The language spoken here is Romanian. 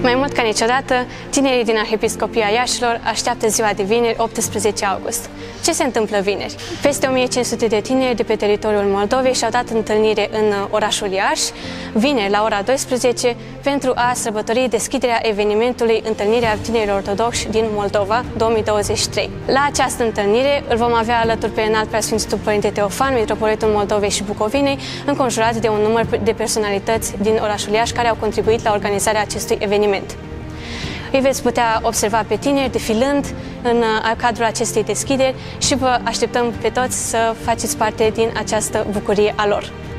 Mai mult ca niciodată, tinerii din Arhiepiscopia Iașilor așteaptă ziua de vineri, 18 august. Ce se întâmplă vineri? Peste 1500 de tineri de pe teritoriul Moldovei și-au dat întâlnire în orașul Iași, vineri la ora 12, pentru a sărbători deschiderea evenimentului Întâlnirea Tinerilor Ortodoxi din Moldova 2023. La această întâlnire îl vom avea alături pe Înalt Preasfințitul Părinte Teofan, Mitropolitul Moldovei și Bucovinei, înconjurat de un număr de personalități din orașul Iași care au contribuit la organizarea acestui eveniment. Îi veți putea observa pe tineri defilând în cadrul acestei deschideri și vă așteptăm pe toți să faceți parte din această bucurie a lor.